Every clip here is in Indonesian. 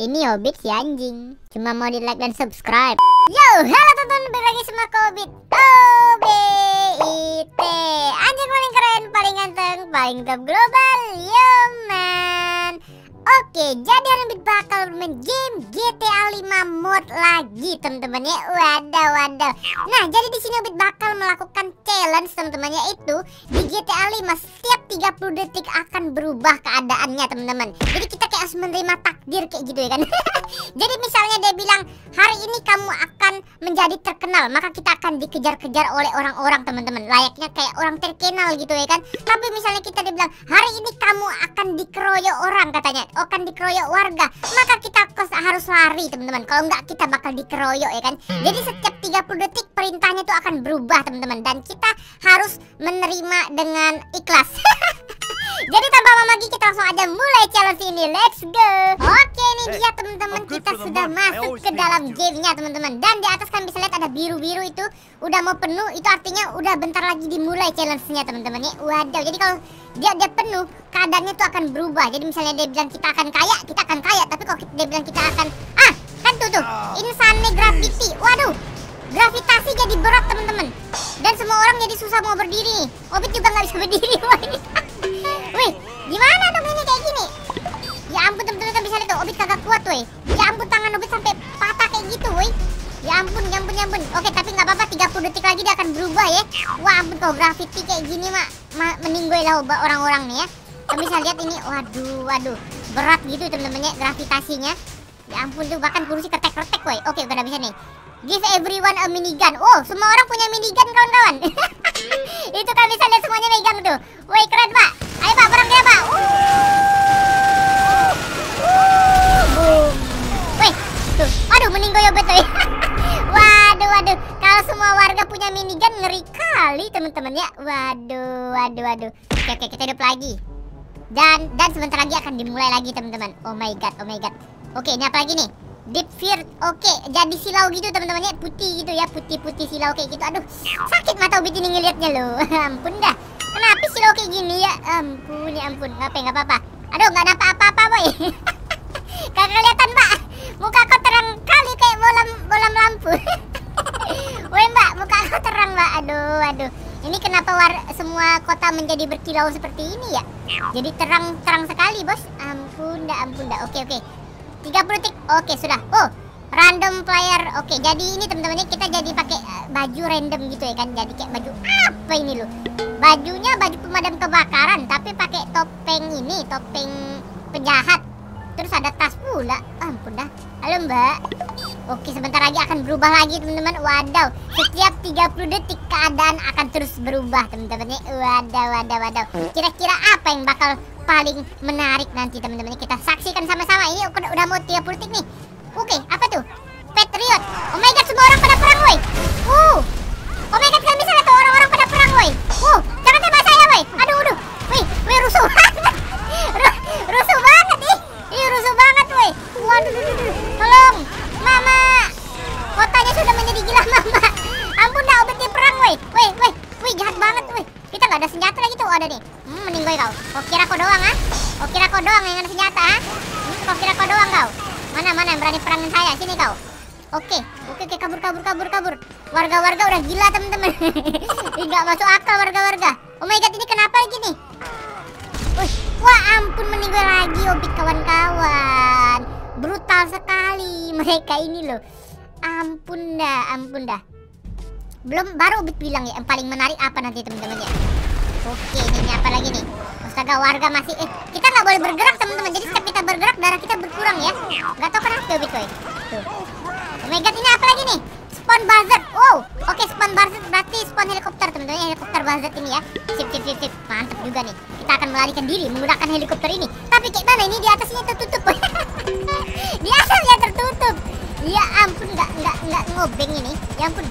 Ini Hobbit si anjing. Cuma mau di like dan subscribe. Yo, halo teman-teman, balik lagi sama Hobbit. OBIT. Anjing paling keren, paling ganteng, paling top global. Yo man. Oke, jadi Hobbit bakal bermain game GTA 5 mod lagi teman-teman ya. Waduh. Nah, jadi di sini Hobbit bakal melakukan challenge teman-teman, yaitu di GTA 5 setiap 30 detik akan berubah keadaannya teman-teman. Jadi kita kayak harus menerima takdir kayak gitu ya kan. Jadi misalnya dia bilang hari ini kamu akan menjadi terkenal, maka kita akan dikejar-kejar oleh orang-orang teman-teman, layaknya kayak orang terkenal gitu ya kan. Tapi misalnya kita dibilang hari ini kamu akan dikeroyok orang, katanya akan dikeroyok warga, maka kita harus lari teman-teman. Kalau enggak kita bakal dikeroyok ya kan. Jadi setiap 30 detik perintahnya itu akan berubah teman-teman, dan kita harus menerima dengan ikhlas. Jadi tanpa lama lagi kita langsung aja mulai challenge ini. Let's go. Oke, ini dia teman-teman, kita sudah masuk ke dalam gamenya teman-teman. Dan di atas kan bisa lihat ada biru-biru itu udah mau penuh, itu artinya udah bentar lagi dimulai challenge-nya teman-teman ya. Waduh, jadi kalau dia penuh, keadaannya tuh akan berubah. Jadi misalnya dia bilang kita akan kaya, kita akan kaya. Tapi kalau dia bilang kita akan kan tuh insane gravity. Waduh, gravitasi jadi berat teman-teman, dan semua orang jadi susah mau berdiri. Hobbit juga nggak bisa berdiri. Wih, gimana dong ini kayak gini? Ya ampun teman-teman, kan bisa lihat tuh Hobbit kagak kuat woi. Ya ampun, tangan Hobbit sampai patah kayak gitu woi. Ya ampun. Oke, tapi nggak apa-apa, 30 detik lagi dia akan berubah ya. Wah ampun, kalau gravity kayak gini meninggoy lah orang-orang nih ya. Kita bisa lihat ini, waduh, berat gitu teman-teman ya gravitasinya. Ya ampun tuh, bahkan kursi ketek-ketek woi. Oke, udah bisa nih. Give everyone a minigun. Oh, semua orang punya minigun kawan-kawan. Itu kan bisa lihat semuanya megang tuh. Woi, keren pak. Ayo pak, perang dia pak. Boom. Wih, tuh. Aduh, meninggoy Hobbit tuh. Waduh. Kalau semua warga punya minigun ngeri kali teman-teman ya. Waduh. Oke, kita hidup lagi. Dan sebentar lagi akan dimulai lagi teman-teman. Oh my god. Oke, ini apa lagi nih? Deep fear. Oke, jadi silau gitu teman-teman ya, putih gitu ya, putih silau kayak gitu. Aduh, sakit mata Hobbit ini ngelihatnya loh. Ampun dah. Kenapa silau kayak gini ya? Ampun. Nggak apa-apa. Aduh, nggak ada apa-apa boy. Kagak kelihatan pak. Muka kau terang kali kayak bolam lampu. Woi mbak, muka kau terang mbak. Aduh. Ini kenapa semua kota menjadi berkilau seperti ini ya? Jadi terang sekali bos. Ampun dah. Oke. 30 detik. Oke, sudah. Oh, random player. Oke, jadi ini teman-teman kita jadi pakai baju random gitu ya kan. Jadi kayak baju apa ini loh? Bajunya baju pemadam kebakaran, tapi pakai topeng penjahat. Terus ada tas pula. Ampun dah. Halo mbak. Oke, sebentar lagi akan berubah lagi teman-teman. Waduh, setiap 30 detik keadaan akan terus berubah teman-teman. Waduh. Kira-kira apa yang bakal paling menarik nanti teman-teman? Kita saksikan sama-sama. Ini udah mau 30 detik nih. Oke, apa tuh? Patriot. Oh my god, semua orang pada perang woi. Oh my god, kalian bisa lihat tuh orang-orang pada perang woi. Jangan tembak saya woi. Aduh. Wih, rusuh. Rusuh banget nih. Rusuh banget woi. Waduh. Tolong, mama. Kotanya sudah menjadi gila mama. Ampun dah, Hobbit perang woi. Wih, jahat banget woi. Kita nggak ada senjata lagi tuh, ada nih. Meninggoy kau. Kau kira kau doang ah? Kau kira kau doang yang ada senjata ah? Kau kira kau doang kau? Mana yang berani perangin saya? Sini kau. Oke, kabur. Warga-warga udah gila teman-teman. Nggak masuk akal warga-warga. Oh my god, ini kenapa lagi nih? Wah ampun, meninggoy lagi Hobbit kawan-kawan. Brutal sekali mereka ini loh. Ampun dah. Baru Hobbit bilang ya, yang paling menarik apa nanti teman-teman ya. Oke, ini apa lagi nih? Astaga, warga masih kita nggak boleh bergerak teman-teman. Jadi setiap kita bergerak darah kita berkurang ya. Nggak tahu kenapa Hobbit tuh. Oh my god, ini apa lagi nih? Spawn buzzard. Oke, spawn buzzard berarti spawn helikopter teman-teman. Helikopter buzzard ini ya. Sip. Mantap juga nih. Kita akan melarikan diri menggunakan helikopter ini. Tapi kayak mana ini, di atasnya tertutup. Di atasnya tertutup. Ya ampun, nggak ngobeng ini. Ya ampun.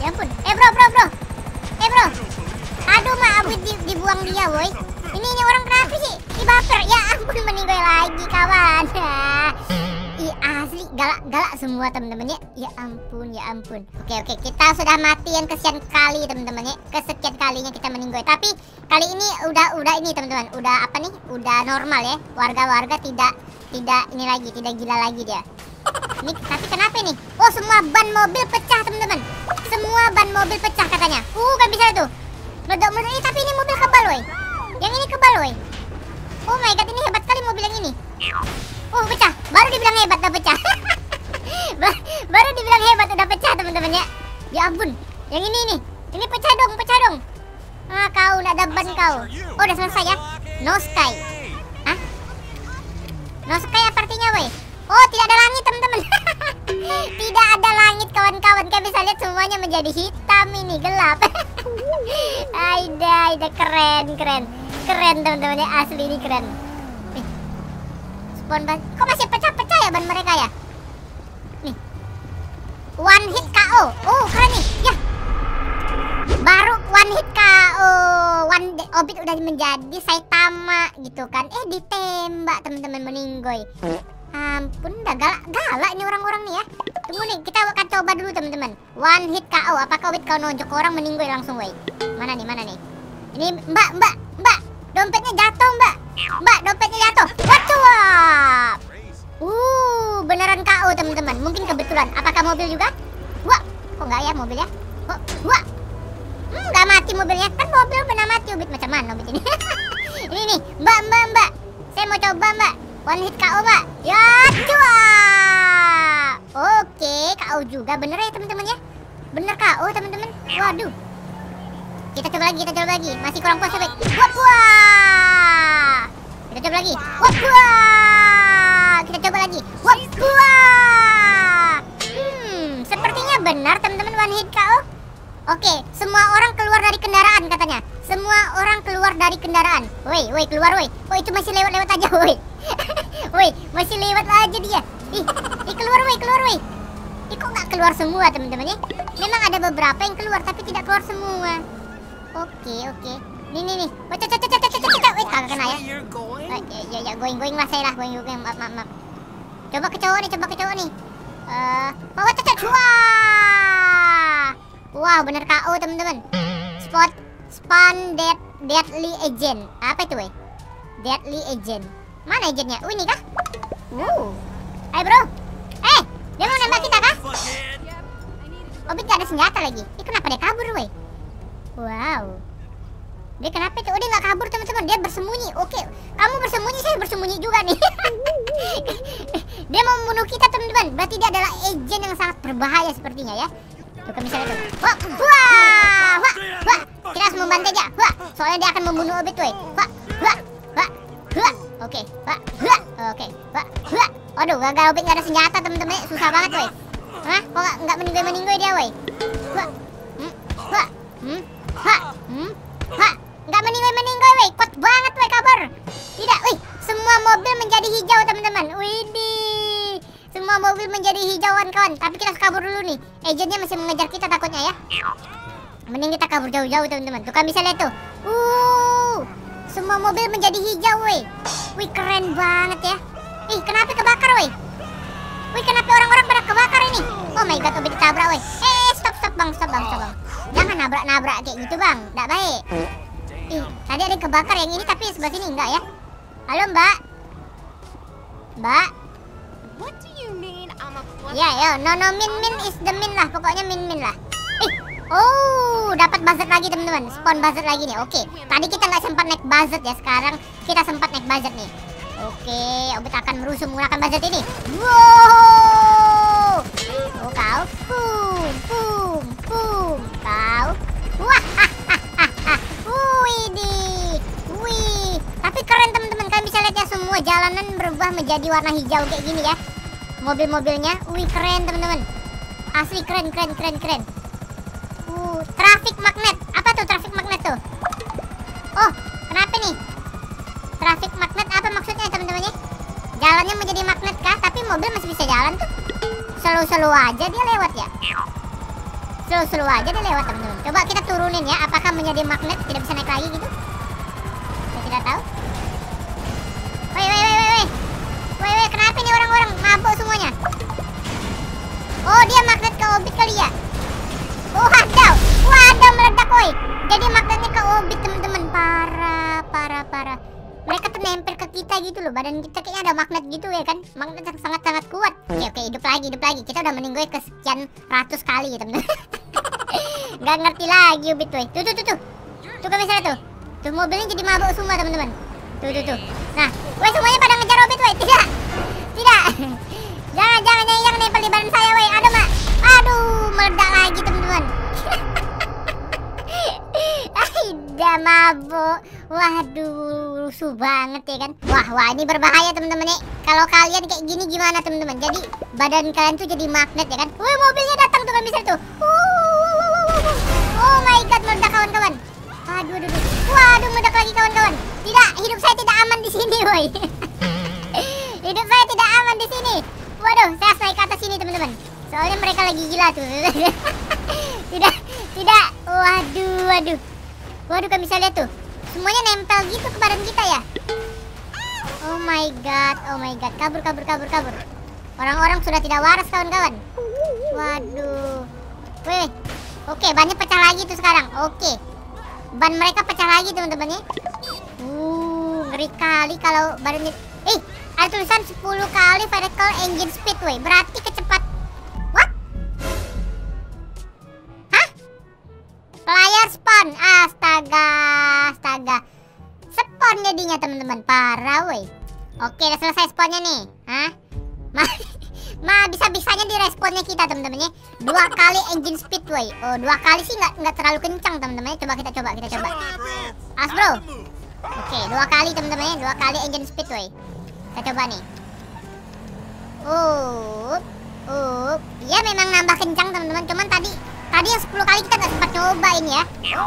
Bro. Aduh, Hobbit dibuang dia, woi. Ini orang kenapa sih? Baper. Ya ampun, meninggoy lagi, kawan. Asli galak-galak semua teman-teman ya. Ya ampun, ya ampun. Oke, kita sudah mati yang kesekian kali teman-teman ya. Kesekian kalinya kita meninggoy. Tapi kali ini udah ini teman-teman. Udah apa nih? Udah normal ya. Warga-warga tidak ini lagi, tidak gila lagi dia. Ini tapi kenapa nih? Oh, semua ban mobil pecah teman-teman. Semua ban mobil pecah katanya. Kan bisa tuh. Meledak-meledak. Tapi ini mobil kebal woi. Yang ini kebal woi. Oh my god, ini hebat kali mobil yang ini. Pecah. Baru dibilang hebat udah pecah. Baru dibilang hebat udah pecah teman-teman ya. Ya ampun. Yang ini nih. Ini pecah dong, pecah dong. Kau enggak ada ban kau. Oh, udah selesai ya. No sky. Hah? No sky apa artinya woi? Oh, tidak ada langit teman-teman. Tidak ada langit kawan-kawan. Kalian bisa lihat semuanya menjadi hitam ini, gelap. Aida keren teman-teman ya, asli ini keren. Spawn ban. Kok masih pecah-pecah ya ban mereka ya? Nih. One hit KO. Oh, keren nih. Ya. Baru one hit KO. Obit udah menjadi Saitama gitu kan. Ditembak teman-teman meninggoy. Ampun, udah galak ini orang-orang nih ya. Tunggu nih, kita akan coba dulu teman-teman. One hit KO. Apakah Obit kau nonjok orang meninggoy langsung woi? Mana nih? Ini Mbak. Dompetnya jatuh, Mbak. Mbak, dompetnya jatuh. Wacuap. Beneran KO teman-teman. Mungkin kebetulan. Apakah mobil juga? Wah, kok enggak ya mobilnya? Wah. Enggak mati mobilnya. Kan mobil benar mati. Obit macam mana Obit ini? Ini nih, Mbak. Saya mau coba, Mbak. One hit KO, Mbak. Ya, cuap. Oke, KO juga. Bener ya teman-teman ya? Bener KO teman-teman. Waduh. Kita coba lagi. Masih kurang puas Obit. Wah. Kita coba lagi. Wah. Kita coba lagi. Wah. Sepertinya benar teman-teman one hit KO. Oke, semua orang keluar dari kendaraan katanya. Semua orang keluar dari kendaraan. Woi, keluar woi. Oh, itu masih lewat aja woi. Woi, masih lewat aja dia. Keluar woi. Kok nggak keluar semua teman-teman ya? Memang ada beberapa yang keluar tapi tidak keluar semua. Oke. Nih. Wait, kagak kena ya. Ya, going lah saya lah, going. Maaf. Coba ke cowok nih. Wah, bener KO teman-teman. Spawn deadly agent. Apa itu, weh? Deadly agent. Mana agentnya? Ini kah? Hai bro. Dia mau nembak kita kah? Obit gak ada senjata lagi. Kenapa dia kabur, weh? Wow. Dia kenapa itu? Dia nggak kabur teman-teman. Dia bersembunyi. Oke, kamu bersembunyi, saya bersembunyi juga nih. Dia mau membunuh kita teman-teman. Berarti dia adalah agent yang sangat berbahaya sepertinya ya. Tuh kan misalnya tuh. Wah. Kita harus membantai aja. Soalnya dia akan membunuh Obit, weh. Oke. Waduh, gagal Obit nggak ada senjata teman-teman. Susah banget, weh. Kok nggak meninggoy dia, weh? Nggak meninggoy, weh. Kuat banget, weh, kabar. Tidak, weh. Semua mobil menjadi hijau, teman-teman. Widih. Semua mobil menjadi hijauan, kawan. Tapi kita harus kabur dulu nih. Agentnya masih mengejar kita takutnya ya. Mending kita kabur jauh-jauh, teman-teman. Tuh kan bisa lihat tuh. Semua mobil menjadi hijau, weh. Wih, keren banget ya. Kenapa kebakar, weh? Kenapa orang-orang pada kebakar ini? Oh my god, Obit ditabrak, weh. Stop bang. Jangan nabrak-nabrak kayak gitu, bang. Nggak baik. Tadi ada yang kebakar yang ini tapi sebelah sini enggak ya? Halo, Mbak. What do you mean I'm a plus? Ya, no min is the min lah. Pokoknya min lah. Dapat buzzard lagi teman-teman. Spawn buzzard lagi nih. Oke. Tadi kita nggak sempat naik buzzard ya. Sekarang kita sempat naik buzzard nih. Oke, Obit akan merusuh menggunakan buzzard ini. Wow. Kau. Boom. Kau. Wih. Tapi keren teman-teman. Kalian bisa lihat ya, semua jalanan berubah menjadi warna hijau kayak gini ya. Mobil-mobilnya. Wih, keren teman-teman. Asli keren. Traffic magnet. Apa tuh traffic magnet tuh? Oh, kenapa nih? Traffic magnet apa maksudnya teman-teman ya? Jalannya menjadi magnet kah? Tapi mobil masih bisa jalan tuh. Slow aja dia lewat ya. Slow aja dia lewat teman-teman. Coba kita turunin ya. Apakah menjadi magnet tidak bisa naik lagi gitu? Saya tidak tahu. Woi, kenapa nih orang-orang mabuk semuanya? gitu loh. Badan kita kayaknya ada magnet gitu ya kan. Magnet yang sangat-sangat kuat. Oke, hidup lagi. Kita udah meninggoy kesekian ratus kali ya teman-teman. Gak ngerti lagi Ubit woy. Tuh. Tuh kan misalnya tuh. Tuh mobilnya jadi mabuk semua teman-teman. Tuh. Nah, woy semuanya pada ngejar Ubit woy. Tidak. Jangan yang nempel di badan saya woy. Aduh, meledak lagi teman-teman. Udah mabuk. Waduh, rusuh banget ya kan. Wah, ini berbahaya teman-teman nih. Kalau kalian kayak gini gimana teman-teman? Jadi badan kalian tuh jadi magnet ya kan. Woi, mobilnya datang tuh kan bisa tuh. Oh my god, meledak kawan-kawan. Waduh, meledak lagi kawan-kawan. Tidak, hidup saya tidak aman di sini, woi. Hidup saya tidak aman di sini. Waduh, saya harus naik ke atas sini teman-teman. Soalnya mereka lagi gila tuh. Tidak. Waduh, kalian bisa lihat tuh. Semuanya nempel gitu ke badan kita ya. Oh my god. Kabur. Orang-orang sudah tidak waras kawan-kawan. Waduh. Weh. Oke, bannya pecah lagi tuh sekarang. Oke. Ban mereka pecah lagi teman-teman ya. Ngeri kali kalau badannya. Ada tulisan 10 kali vertical engine speed weh. Berarti kecepat. What? Hah? Player spawn. Astaga. Spawn jadinya teman-teman. Parah weh. Oke, udah selesai spawnnya nih. Hah? Bisa-bisanya di responnya kita teman-teman ya. 2 kali engine speed weh. Oh, 2 kali sih nggak terlalu kencang teman-teman ya. Kita coba. As bro. Oke, 2 kali teman-teman ya. 2 kali engine speed weh. Kita coba nih. Ya memang nambah kencang teman-teman. Cuman tadi yang 10 kali kita nggak sempat cobain ya.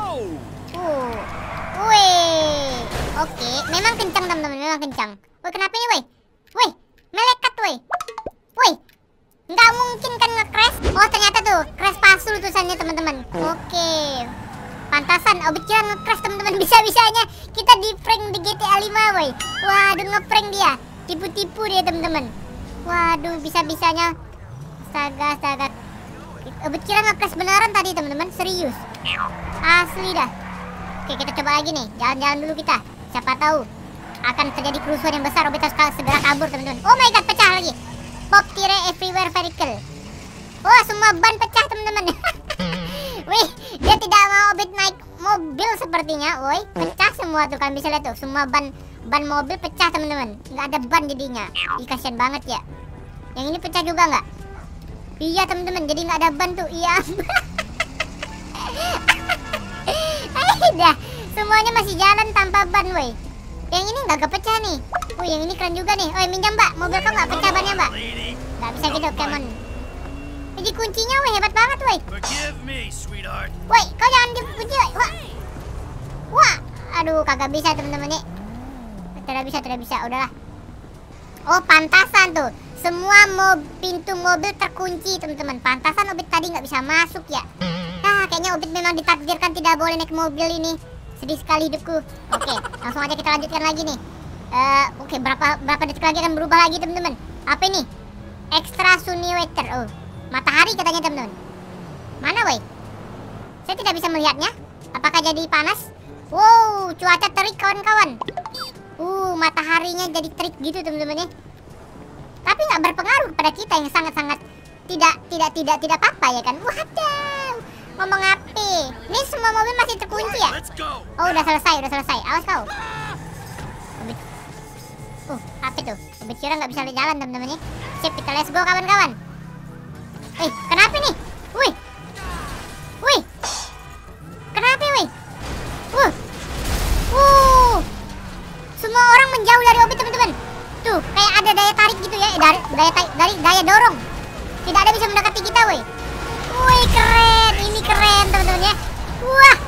Oke, memang kencang teman-teman, memang kencang. Woi, kenapa ini woi? Woi, melekat woi. Nggak mungkin kan nge-crash. Oh, ternyata tuh crash pasul tulisannya teman-teman. Oke. Pantasan Ubit kira nge-crash teman-teman. Bisa-bisanya kita di prank di GTA 5 woi. Waduh, nge-prank dia. Tipu-tipu dia teman-teman. Waduh, bisa-bisanya. Astaga. Ubit kira nge-crash beneran tadi teman-teman. Serius. Asli dah. Oke, kita coba lagi nih. Jalan-jalan dulu kita. Siapa tahu akan terjadi kerusuhan yang besar. Ubit harus segera kabur teman-teman. Oh my god, pecah lagi. Pop tire everywhere vehicle. Wah, semua ban pecah teman-teman. Wih, dia tidak mau Ubit naik mobil sepertinya. Woi, pecah semua tuh kan bisa lihat tuh. Semua ban mobil pecah teman-teman. Nggak ada ban jadinya. Kasian banget ya. Yang ini pecah juga nggak? Iya teman-teman, jadi nggak ada ban tuh. Iya. Dah, semuanya masih jalan tanpa ban, woi. Yang ini nggak kepecah nih. Yang ini keren juga nih. Minjam mbak, mobil kau nggak pecah bannya mbak? Nggak bisa gitu, come on. Jadi kuncinya, woi, hebat banget, woi. Woi, kau jangan dikunci, woi. Wah, aduh, kagak bisa teman-teman nih. Tidak bisa, udahlah. Oh, pantasan tuh. Semua pintu mobil terkunci teman-teman. Pantasan Ubit tadi nggak bisa masuk ya. Kayaknya Ubit memang ditakdirkan tidak boleh naik mobil ini. Sedih sekali hidupku. Oke, langsung aja kita lanjutkan lagi nih. Oke, berapa detik lagi akan berubah lagi teman-teman. Apa ini? Extra sunny weather. Oh, matahari katanya teman-teman. Mana woi? Saya tidak bisa melihatnya. Apakah jadi panas? Wow, cuaca terik kawan-kawan. Mataharinya jadi terik gitu teman-teman ya. Tapi nggak berpengaruh pada kita yang sangat-sangat tidak apa-apa ya kan? Waduh, ngomong apa? Ini semua mobil masih terkunci ya? Oh, udah selesai. Awas kau. Apa tuh? Ubit kira nggak bisa jalan teman-teman ya. Sip, kita let's go kawan-kawan. Kenapa nih? Wih. Kenapa wih? Semua orang menjauh dari Ubit teman-teman. Tuh, kayak ada daya tarik gitu ya. Dari daya dorong. Tidak ada bisa mendekati kita, woi. Wih, keren. Ini keren, teman-teman ya. Wah,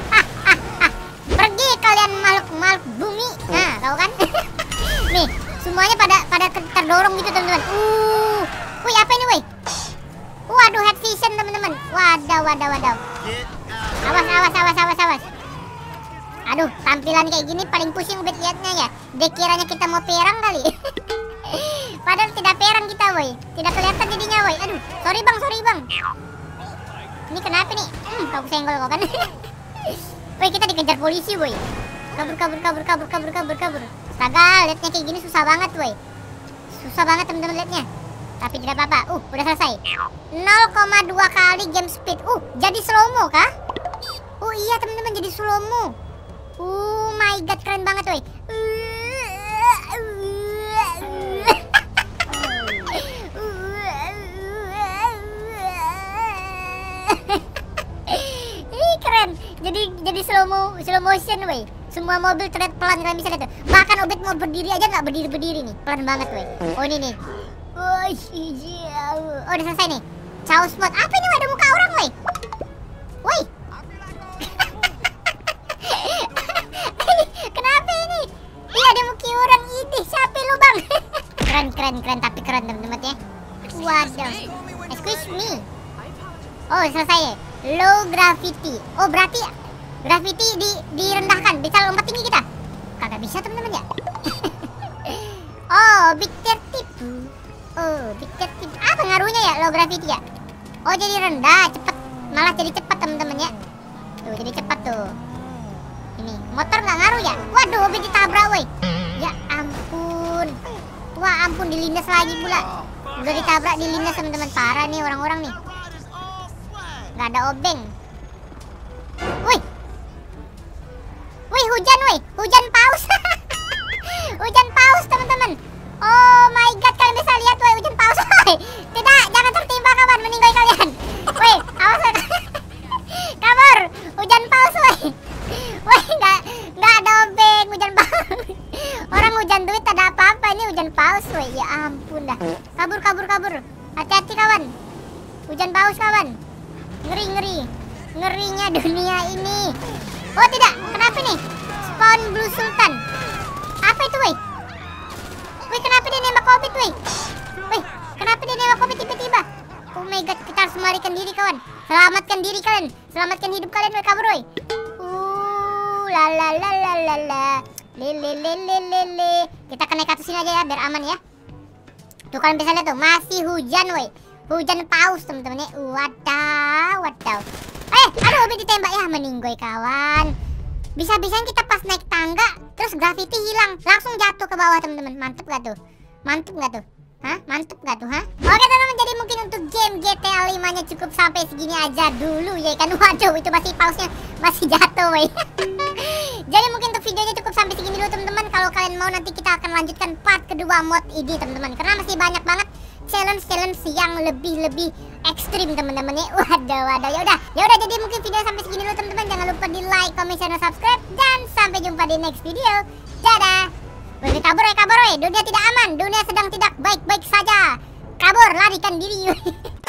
pergi kalian makhluk bumi. Nah, tahu kan? Nih, semuanya pada terdorong gitu, teman-teman. Wih, apa ini, woi? Waduh, head vision, teman-teman. Wadaw. Awas. Aduh, tampilan kayak gini paling pusing Ubit liatnya ya. Dikiranya kita mau perang kali. Padahal tidak perang kita, woi. Tidak kelihatan jadinya, woi. Aduh, sorry bang. Ini kenapa nih? Kau senggol kau kan. Woi, kita dikejar polisi, woi. Kabur. Astaga, liatnya kayak gini susah banget woi. Susah banget teman-teman liatnya. Tapi tidak apa-apa. Udah selesai. 0,2 kali game speed. Jadi slow-mo kah? Iya teman-teman, jadi slow-mo. My god, keren banget woi. Keren. Jadi slow motion woi. Semua mobil terlihat pelan, kalian bisa lihat tuh. Bahkan Obet mau berdiri aja nggak berdiri nih. Pelan banget woi. Ini nih. Udah selesai nih. Chaos mode. Apa ini? Ada muka orang woi. Woi. Kenapa ini? Iya, ada muka orang. Ini siapa lu bang? keren tapi keren teman-teman ya. Waduh. Excuse me. Selesai ya. Low gravity. Berarti gravity direndahkan. Bisa lompat tinggi kita? Kagak bisa teman-teman ya. Big 30. Big 30. Apa ngaruhnya ya low gravity ya? Jadi rendah, cepet. Malah jadi cepat teman-teman ya. Tuh, jadi cepat tuh. Ini motor nggak ngaruh ya? Waduh, Obet ditabrak woi. Ya ampun. Wah ampun, dilindas lagi pula. Udah ditabrak, dilindas teman-teman. Parah nih orang-orang nih. Nggak ada obeng. Wih, hujan woi. Hujan paus. Hujan paus teman-teman. Oh my god, kalian bisa lihat woi, hujan paus woi. Tidak, jangan tertimpa kawan, meninggal kalian. Woi, awas. Kabur, hujan paus woi. Woi, nggak ada obeng, hujan paus. Orang hujan duit ada apa-apa, ini hujan paus woi. Ya ampun dah. Kabur. Hati-hati kawan. Hujan paus kawan. Ngerinya dunia ini. Tidak, kenapa nih? Spawn Blue Sultan. Apa itu woi? Kenapa dia nembak Obet woi? Kenapa dia nembak Obet tiba-tiba? Oh my god, kita harus melarikan diri kawan. Selamatkan diri kalian. Selamatkan hidup kalian woi, kabur woi. Lele. Kita naik ke atas sini aja ya biar aman ya. Tuh kalian bisa lihat tuh, masih hujan woi. Hujan paus teman-teman ya. Wadaw. Aduh, Obet ditembak ya, meninggoy kawan. Bisa-bisanya kita pas naik tangga terus gravity hilang, langsung jatuh ke bawah teman-teman. Mantep gak tuh? Hah? Oke teman-teman, jadi mungkin untuk game GTA 5 nya cukup sampai segini aja dulu ya kan. Waduh, itu masih pausnya masih jatuh woi. Jadi mungkin untuk videonya cukup sampai segini dulu teman-teman. Kalau kalian mau, nanti kita akan lanjutkan part kedua mod ini teman-teman, karena masih banyak banget challenge yang lebih ekstrim teman-teman ya. Waduh. Ya udah, jadi mungkin video sampai segini dulu teman-teman. Jangan lupa di like, comment, share, dan subscribe, dan sampai jumpa di next video. Dadah. Kabur ya. Dunia tidak aman, dunia sedang tidak baik-baik saja. Kabur, larikan diri.